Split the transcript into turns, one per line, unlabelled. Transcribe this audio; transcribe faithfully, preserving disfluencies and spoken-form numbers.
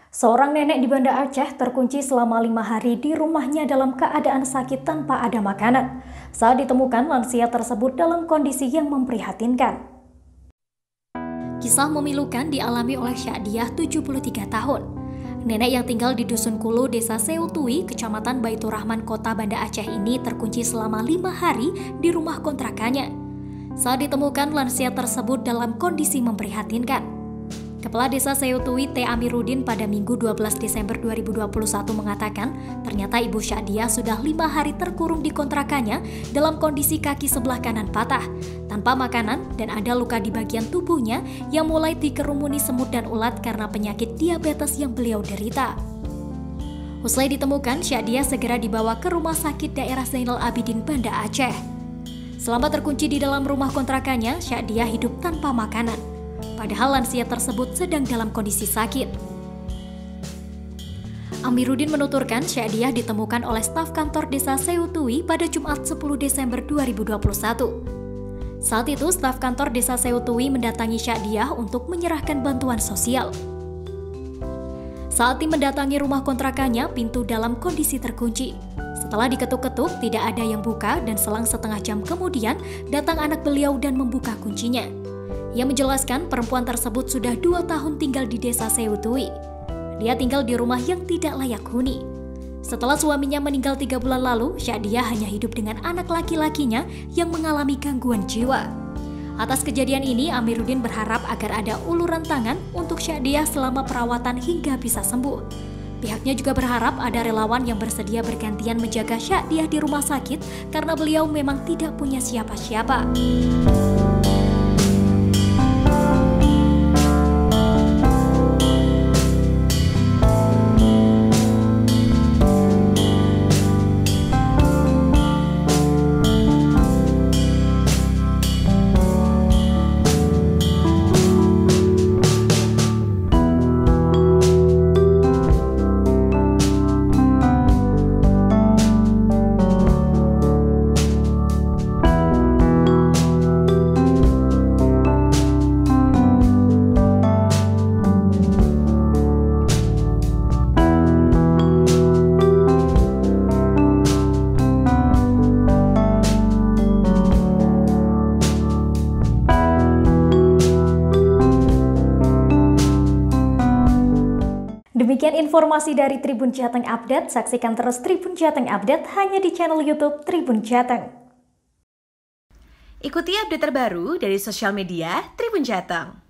Seorang nenek di Banda Aceh terkunci selama lima hari di rumahnya dalam keadaan sakit tanpa ada makanan. Saat ditemukan, lansia tersebut dalam kondisi yang memprihatinkan. Kisah memilukan dialami oleh Syadiah, tujuh puluh tiga tahun. Nenek yang tinggal di Dusun Kulu, Desa Seutui, Kecamatan Baitur Rahman, Kota Banda Aceh ini terkunci selama lima hari di rumah kontrakannya. Saat ditemukan, lansia tersebut dalam kondisi memprihatinkan. Kepala Desa Seutui T. Amiruddin pada Minggu dua belas Desember dua ribu dua puluh satu mengatakan, ternyata Ibu Syadiah sudah lima hari terkurung di kontrakannya dalam kondisi kaki sebelah kanan patah, tanpa makanan dan ada luka di bagian tubuhnya yang mulai dikerumuni semut dan ulat karena penyakit diabetes yang beliau derita. Usai ditemukan, Syadiah segera dibawa ke Rumah Sakit Daerah Zainal Abidin, Banda Aceh. Selama terkunci di dalam rumah kontrakannya, Syadiah hidup tanpa makanan. Padahal lansia tersebut sedang dalam kondisi sakit. Amiruddin menuturkan Syadiah ditemukan oleh staf kantor Desa Seutui pada Jumat sepuluh Desember dua ribu dua puluh satu. Saat itu, staf kantor Desa Seutui mendatangi Syadiah untuk menyerahkan bantuan sosial. Saat tim mendatangi rumah kontrakannya, pintu dalam kondisi terkunci. Setelah diketuk-ketuk, tidak ada yang buka dan selang setengah jam kemudian datang anak beliau dan membuka kuncinya. Ia menjelaskan perempuan tersebut sudah dua tahun tinggal di Desa Seutui. Dia tinggal di rumah yang tidak layak huni. Setelah suaminya meninggal tiga bulan lalu, Syadiah hanya hidup dengan anak laki-lakinya yang mengalami gangguan jiwa. Atas kejadian ini, Amiruddin berharap agar ada uluran tangan untuk Syadiah selama perawatan hingga bisa sembuh. Pihaknya juga berharap ada relawan yang bersedia bergantian menjaga Syadiah di rumah sakit karena beliau memang tidak punya siapa-siapa. Demikian informasi dari Tribun Jateng Update. Saksikan terus Tribun Jateng Update hanya di channel YouTube Tribun Jateng.
Ikuti update terbaru dari sosial media Tribun Jateng.